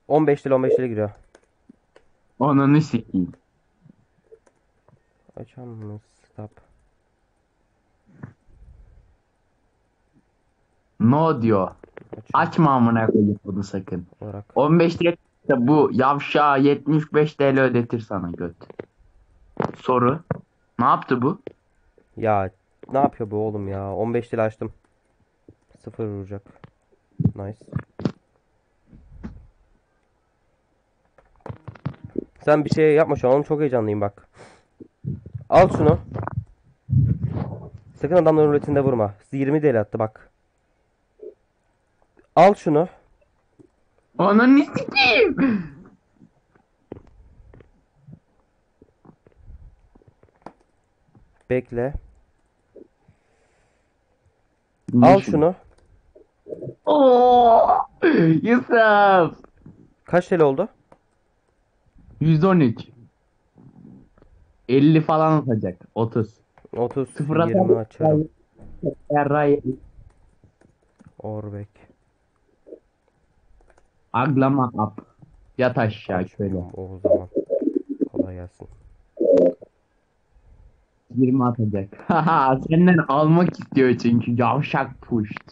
15 lira 15 lira giriyor. Ananı sikeyim. Açalım mı? Stop. No diyor. Açıyorum. Açma amına koyayım bunu sakın. Olarak. 15 lira bu yavşağı 75 TL ödetir sana göt. Soru. Ne yaptı bu? Ya ne yapıyor bu oğlum ya? 15 lira açtım. Sıfır vuracak. Nice. Sen bir şey yapma şu an. Oğlum çok heyecanlıyım bak. Al şunu. Sakın adamların ruletinde vurma. 20 TL attı bak. Al şunu. Ananı sikeyim. Bekle. Dinle Al şunu. şunu. Oo! Yusuf. Kaç TL oldu? 113. 50 falan atacak. 30. 30, Sıfır atar. 20 açarım. Yarray. Orbek. Aglama up. Yat aşağı şöyle. Açmıyorum o zaman. Kolay gelsin. 20 atacak. Haha, senden almak istiyor çünkü yavşak puşt.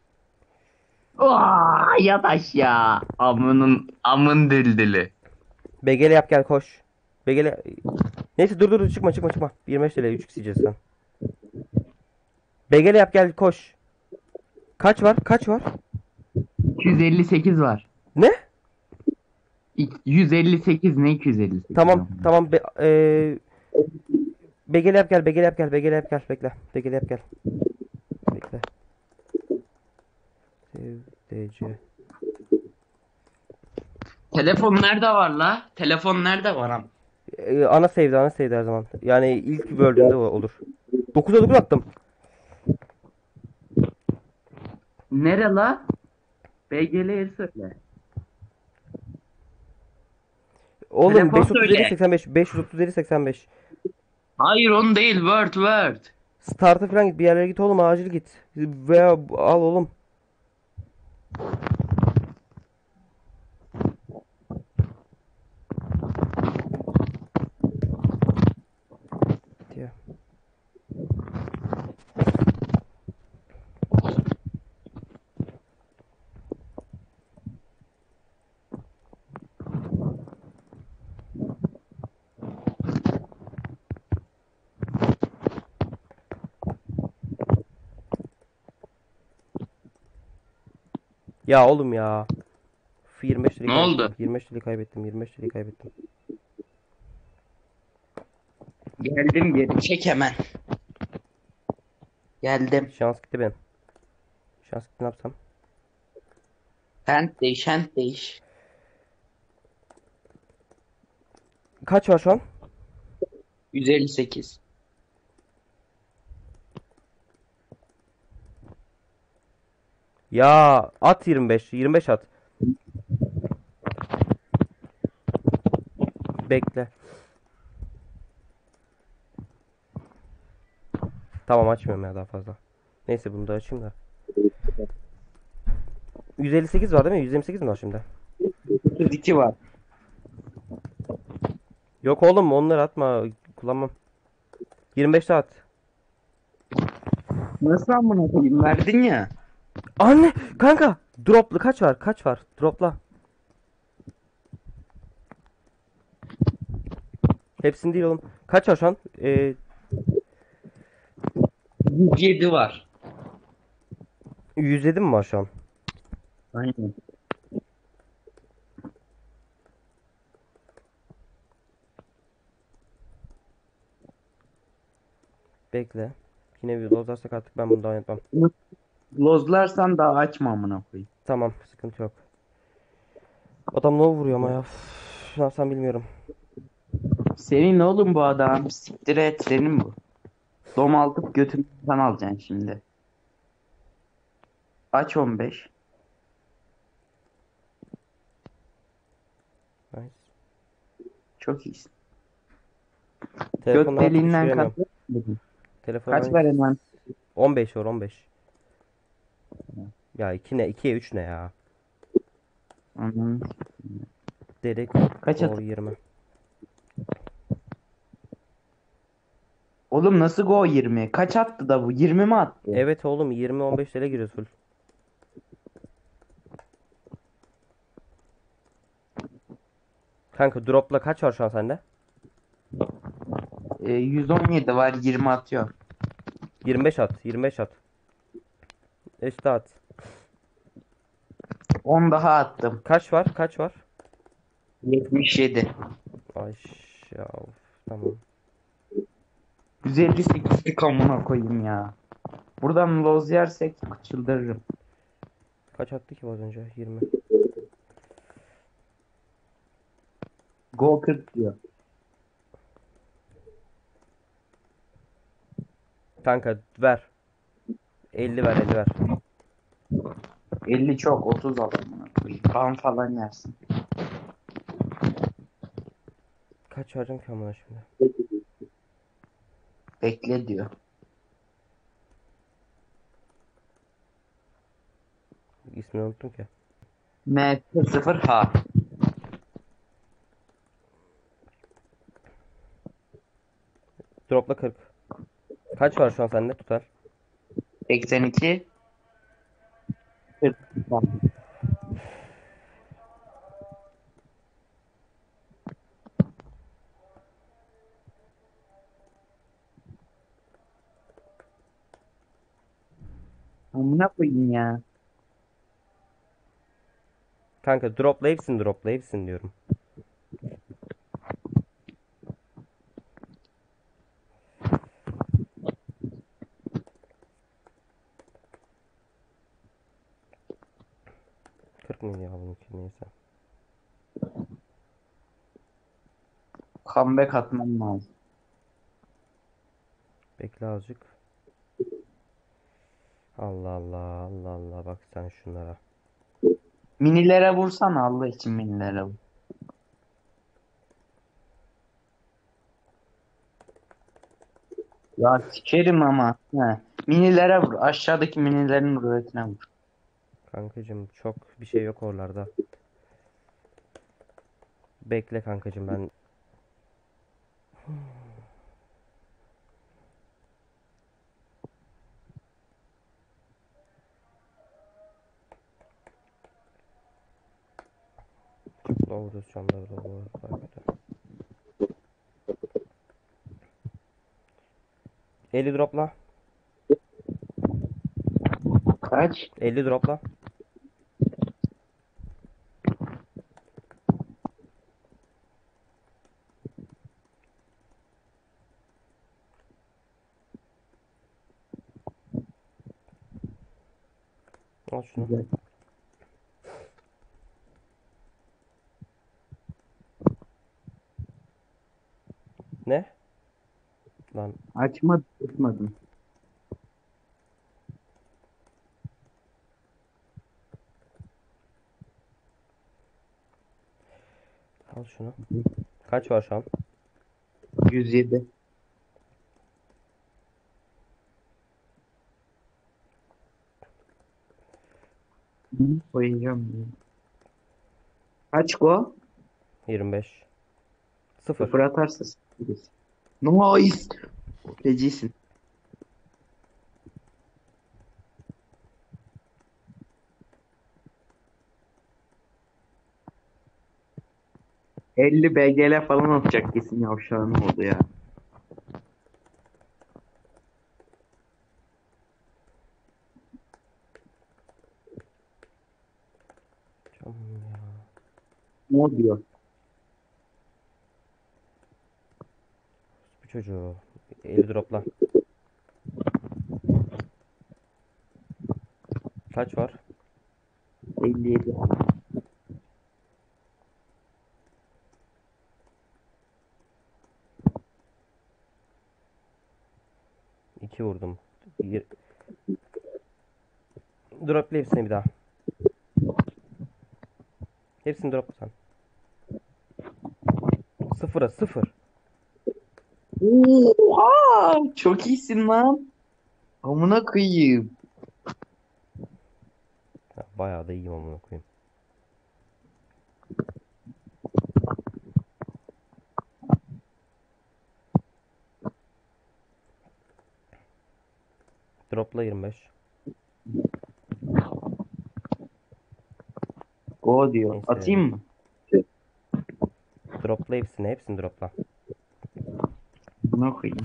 Yat aşağı. Amın dildili. BG'le yap gel koş. BG'le. Neyse dur çıkma çıkma çıkma. 25 TL 3 yiyeceğiz sen. BG'le yap gel koş. Kaç var? Kaç var? 258 var. Ne? 158 ne 258 Tamam ama. tamam. BG'le yap gel BG'le yap gel BG'le yap gel. Bekle. BG'le yap gel. Bekle. Sev DC. Telefon nerede var la? Telefon nerede var am? Ana save'de her zaman. Yani ilk böldüğünde olur. 9'a 9 attım. Nere la? BG'leri söyle. Oğlum Telefon 537 söyle. 85 537 85. Hayır onu değil Word. Start'a falan git bir yerlere git oğlum acil git. Veya al oğlum. Diye. Ya oğlum ya. 25 lirayı Ne kaybettim. oldu? 25 lirayı kaybettim. 25 lirayı kaybettim. Geldim geri çek hemen. Geldim. Şans gitti benim. Şans gitti ne yapsam? Şent değiş. Kaç var şu an? 158. Ya at 25. 25 at. Bekle. Tamam açmıyorum ya daha fazla. Neyse bunu da açayım da. 158 var değil mi? 128 mi var şimdi? 32 var. Yok oğlum onları atma. Kullanmam. 25 at. Nasıl amına koyayım verdin ya. Anne kanka. Droplu kaç var? Kaç var? Dropla. Hepsini değil oğlum. Kaç var şu an? 107 var. 107 mi var şu an? Aynen. Bekle. Yine bir bozarsak artık ben bunu daha yapmam. Lozlarsan daha açma amına koyayım. Tamam sıkıntı yok. Adam ne vuruyor ama ya. Üf, ne yapsam bilmiyorum. Senin oğlum bu adam. Siktir et senin bu. Domaltıp götünden alacaksın şimdi. Aç 15. Nice. Çok iyisin. Göt Telefondan artık hiç deliğinden kaç. giremiyorum. Kaç Telefondan var hemen? 15 var 15. Ya 2 ne? 2'ye 3 ne ya? Anladın. Deli Kaç Go at? 20. Oğlum nasıl Go 20? Kaç attı da bu? 20 mi attı? Evet oğlum 20-15 TL giriyoruz full. Kanka dropla kaç var şu an sende? 117 var, 20 atıyor. 25 at. 25 at. İşte at. 10 daha attım. Kaç var? Kaç var? 77. Ay ya of, tamam. 158'lik amına koyayım ya. Buradan loz yersek çıldırırım. Kaç attı ki bu az önce? 20. Go 40 diyor. Kanka ver. 50 ver 50 ver. 50 çok, 30 al amına koyayım. Ban falan yersin. Kaç vereceğim ki amına şimdi? Bekle diyor. İsmini unuttum ki. M0H. Dropla 40. Kaç var şu an sende tutar? 82. 40. Amına koyayım ya. Kanka dropla hepsini dropla hepsini diyorum. Kırk mıydı ya bununki neyse. Comeback atmam lazım. Bekle azıcık. Allah Allah Allah Allah bak sen şunlara. Minilere vursana Allah için, minilere vur. Ya sikerim ama. He. Minilere vur. Aşağıdaki minilerin ruletine vur. Kankacım çok bir şey yok oralarda. Bekle kankacım ben. Çok doğru şu anda doğru. Bak kötü. 50 dropla. Kaç? 50 dropla. Al şunu. Güzel. Ne? Lan Açmadım. al şunu. Kaç var şu an? 107. Hı, koyacağım. Kaç go? 25. 0. Sıfır atarsa sıfır. Nice. Fecisin. 50 BGL falan atacak kesin, yavşağın oldu ya. Canım ya. Ne diyor? Bu çocuğu. 50 dropla. Kaç var? 57. 2 vurdum. Dropla hepsini bir daha. Hepsini dropla sen. 0'a 0. Oha! Çok iyisin lan. Amına koyayım. Ya, bayağı da iyiyim amına koyayım. Dropla 25. Go diyor. Neyse. Atayım mı? Dropla hepsini. Hepsini dropla. Buna koyayım.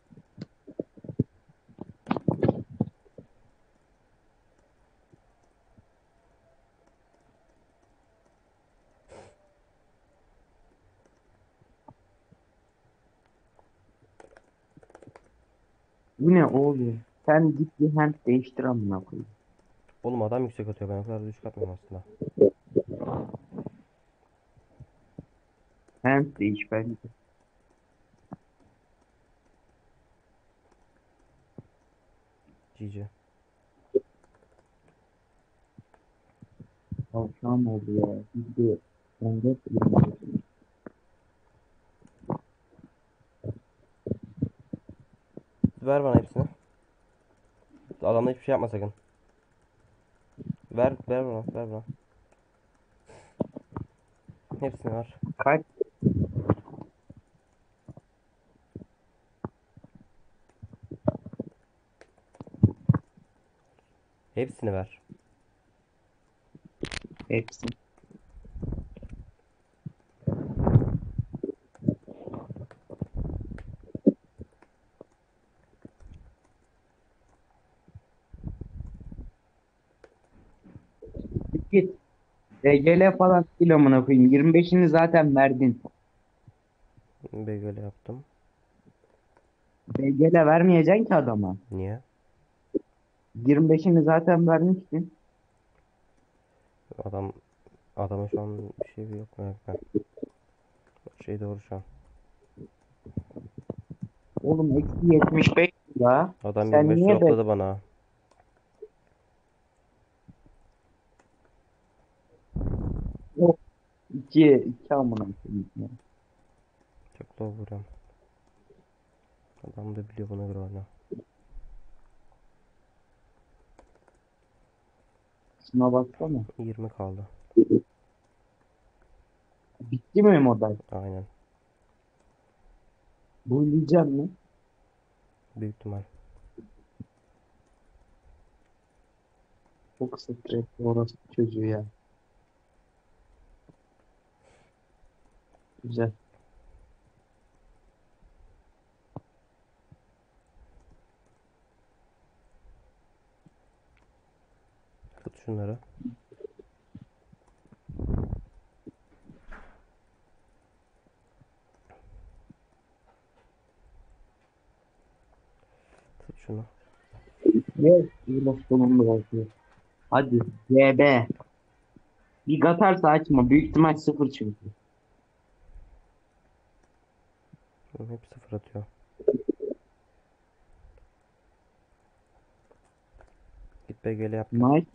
Bu ne oğlum? Sen git bir hand değiştir amına koyayım. Oğlum adam yüksek atıyor. Ben o kadar da düşük atmıyorum aslında. Hand değiş bence. GG. Tavşan oldu ya. Biz de 14 Ver bana hepsini. Adamla hiçbir şey yapma sakın. Ver bana. Ver bana. Hepsini ver. kaç? Hepsini ver. Hepsi. Git. EGL falan değil amına koyayım. 25'ini zaten verdin. Böyle yaptım. EGL vermeyeceksin ki adama. Niye? 25'ini zaten vermiştin. Adam adama şu an bir şey yok mu? Ben. Şey doğru şu an. Oğlum eksi 75 ya. Adam Sen 25 niye be? dropladı bana. Yok. 2 amına koyayım ya. Çok low vuruyorum. Adam da biliyor buna göre oyna. Şuna baksana. 20 kaldı. Bitti mi model? Aynen. Bulayacak mı? Büyük ihtimal. Çok stresli orası çocuğu ya. Güzel. Tut şunları. Tut şunu. Yes. Biraz sonunda bırakıyor. Hadi. GB. Bir atarsa açma. Büyük ihtimal sıfır çünkü. Hep sıfır atıyor. Git BG'li yap gel. Nice.